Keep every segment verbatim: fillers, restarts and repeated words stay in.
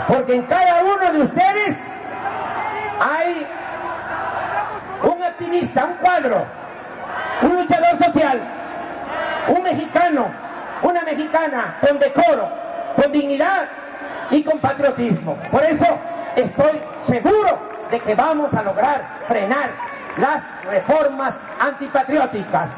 Porque en cada uno de ustedes hay un activista, un cuadro, un luchador social, un mexicano, una mexicana con decoro, con dignidad y con patriotismo. Por eso estoy seguro de que vamos a lograr frenar las reformas antipatrióticas.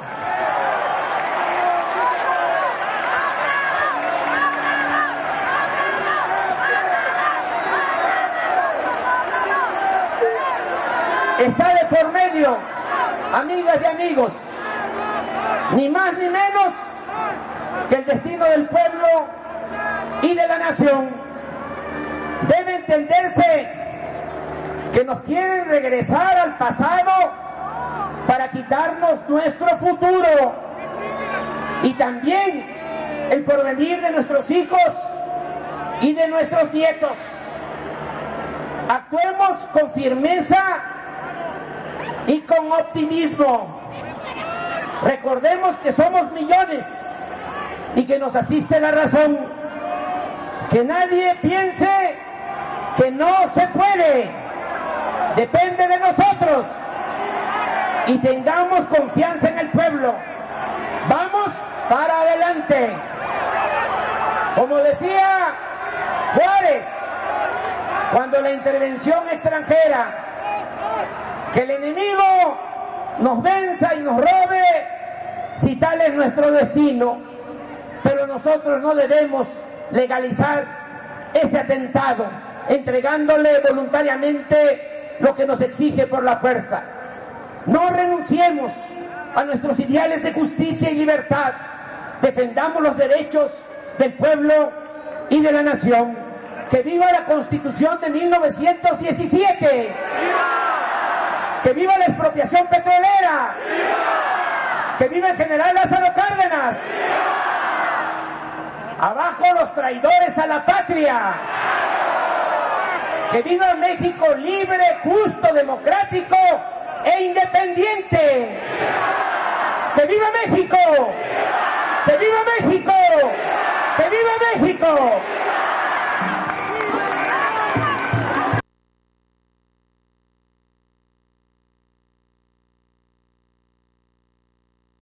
Está de por medio, amigas y amigos, ni más ni menos que el destino del pueblo y de la nación. Debe entenderse que nos quieren regresar al pasado para quitarnos nuestro futuro y también el porvenir de nuestros hijos y de nuestros nietos. Actuemos con firmeza y con optimismo. Recordemos que somos millones y que nos asiste la razón. Que nadie piense que no se puede. Depende de nosotros. Y tengamos confianza en el pueblo. Vamos para adelante. Como decía Juárez, cuando la intervención extranjera, que el enemigo nos venza y nos robe, si tal es nuestro destino, pero nosotros no debemos legalizar ese atentado, entregándole voluntariamente lo que nos exige por la fuerza. No renunciemos a nuestros ideales de justicia y libertad, defendamos los derechos del pueblo y de la nación. ¡Que viva la Constitución de mil novecientos diecisiete! ¡Que viva la expropiación petrolera! ¡Viva! ¡Que viva el general Lázaro Cárdenas! ¡Viva! ¡Abajo los traidores a la patria! ¡Que viva México libre, justo, democrático e independiente! ¡Viva! ¡Que viva México! ¡Viva! ¡Que viva México! ¡Que viva México!